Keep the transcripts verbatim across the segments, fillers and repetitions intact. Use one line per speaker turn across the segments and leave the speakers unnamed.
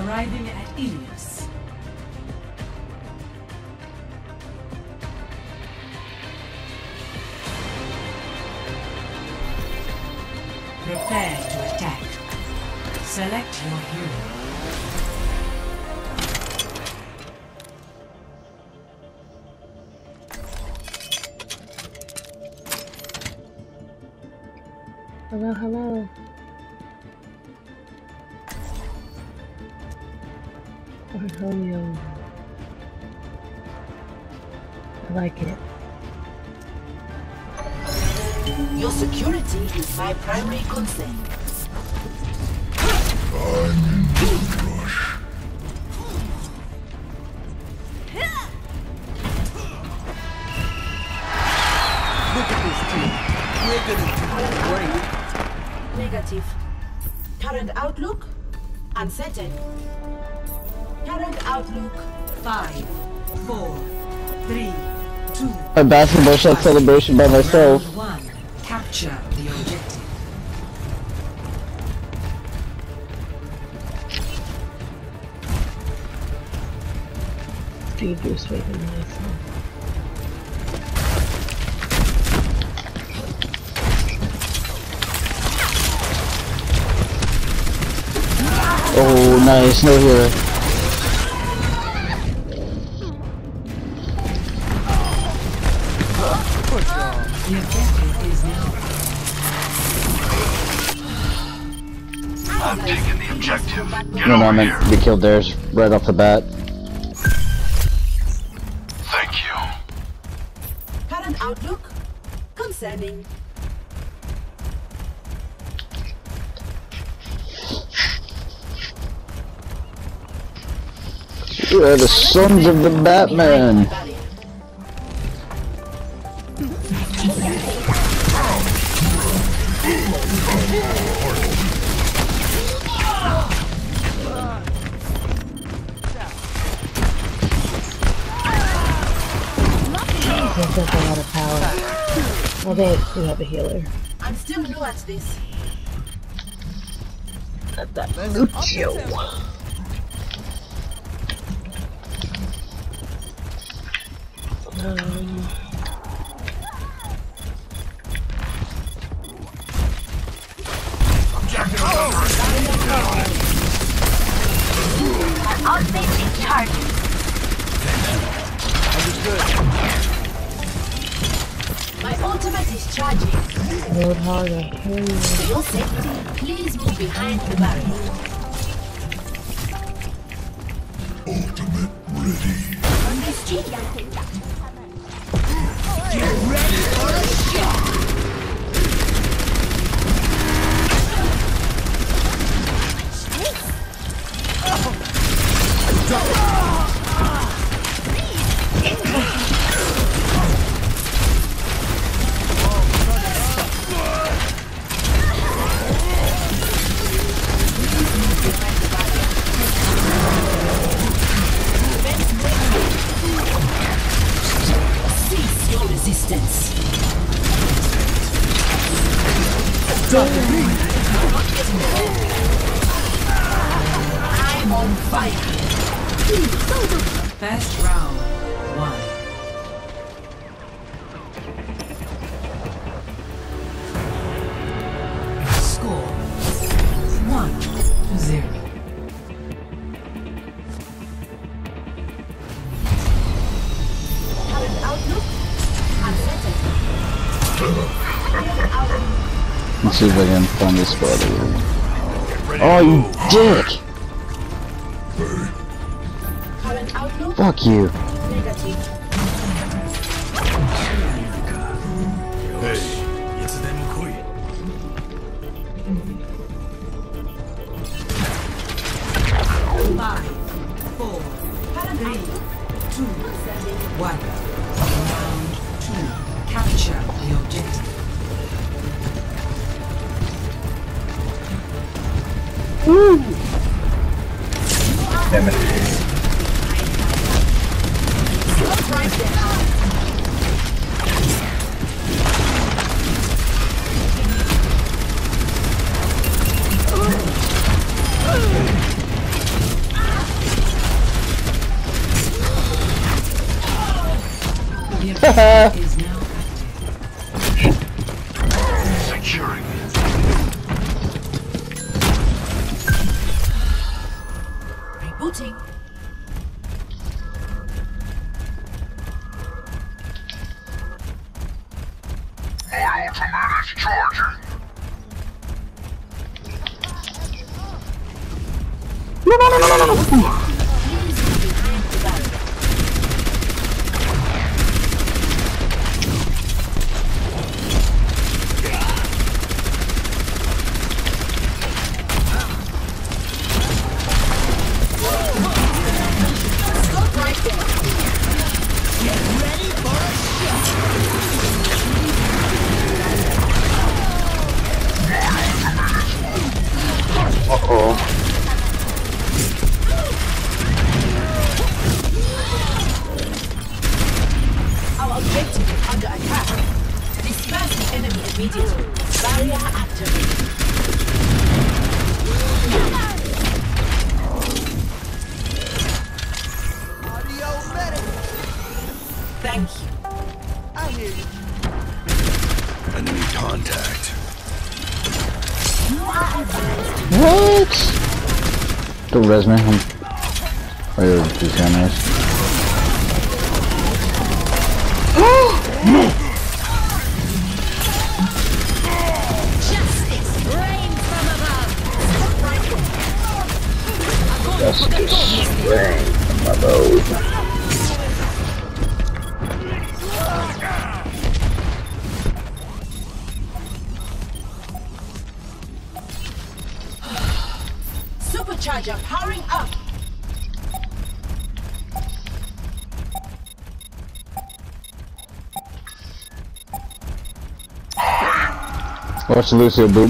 Arriving at Ilios. Prepare to attack. Select your hero.
Hello, hello. Portfolio. I like it.
Your security is my primary concern.
I'm in the rush.
Look at this team. We're gonna do great.
Negative. Current outlook? Uncertain. Current outlook.
Five, four, three, two.
A basketball shot celebration by myself.
Round one. Capture the objective.
Steve Bruce making myself.
Oh, nice, no hero.
The objective is now.
I'm taking the objective. Get
No, no, I
over
meant
here.
we killed theirs right off the bat.
Thank you.
Current outlook? Concerning.
We are the sons of the Batman.
This has a lot of power. Well, they do have a healer.
I'm still new at this.
At that Lucio. Um,
My ultimate is charging.
load harder. Here you
For your safety, please move behind the barrier.
Ultimate ready.
Cease your resistance. I'm on fire.
First round. One. Score. One to zero.
Current outlook? Uncertain. Current outlook.
Let's see if I can find this brother. Oh, you dick!
Current outlook?
Fuck you.
Negative.
Five, four, three, two, one. Round two. Capture the objective. objective is now active.
Securing.
Rebooting.
My ultimate is charging.
Uh-oh.
Our objective is under attack. Disperse the enemy immediately. Barrier activated.
Audio medic.
Thank you.
I hear you.
Enemy contact.
What? Don't res me. I'm... Oh, you're just gonna nice. Justice rain from above.
Supercharger powering up.
Watch Lucio boop.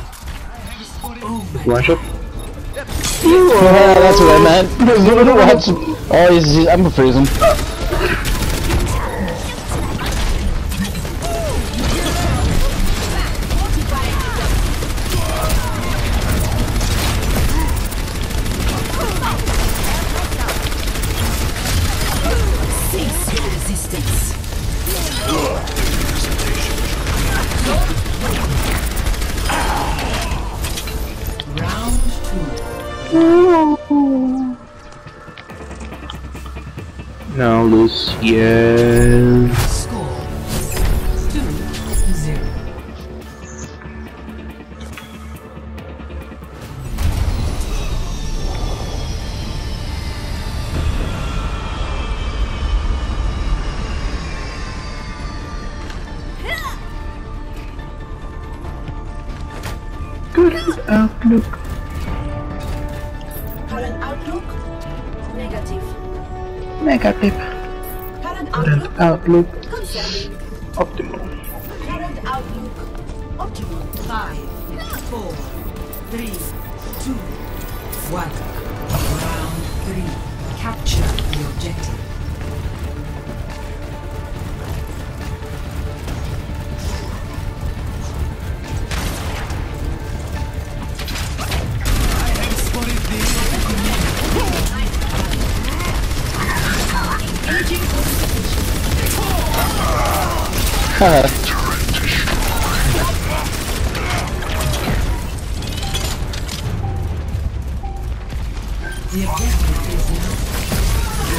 One shot.
Yeah, that's what I meant. Watch. Oh, he's, he's, I'm freezing.
Cease your resistance.
Round
Now Lucian.
two. Score two zero.
Good outlook.
Current outlook. Negative.
Negative.
Current
Current
outlook.
outlook.
Concerning.
Optimal.
Current outlook. Optimal.
Five, four, three, two, one. Round three. Capture the objective. The objective is now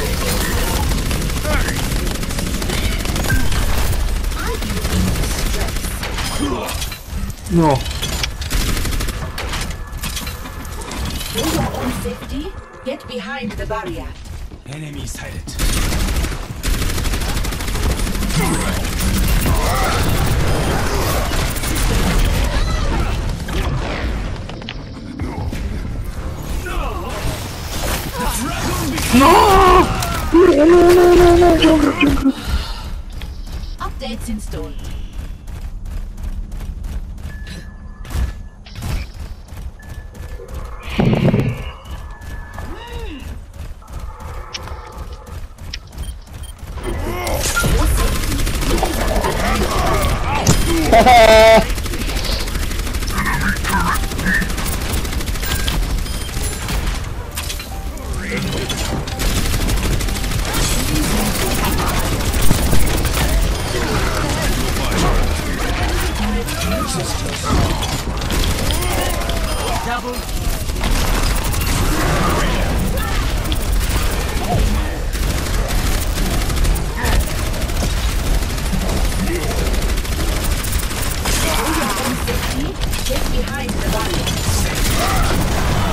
No.
For your own safety, get behind the barrier.
Enemy sighted.
Updates installed.
Double.
Get behind the barrier.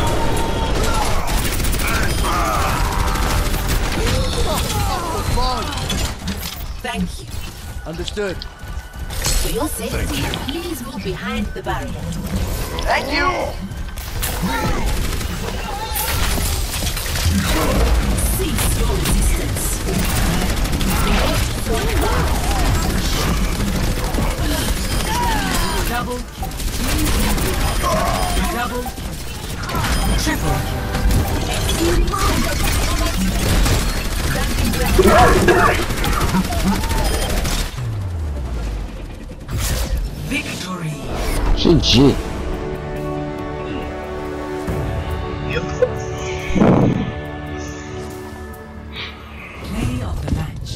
Thank you.
Understood.
For your safety, please move behind the barrier.
Thank you!
Cease your resistance.
Double. Double. Triple. Victory.
G G.
Play of the match.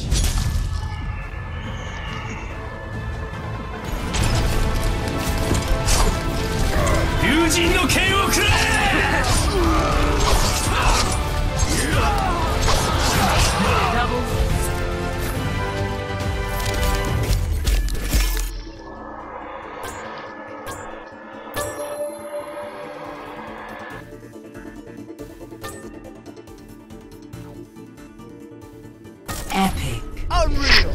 Double. Epic.
Unreal.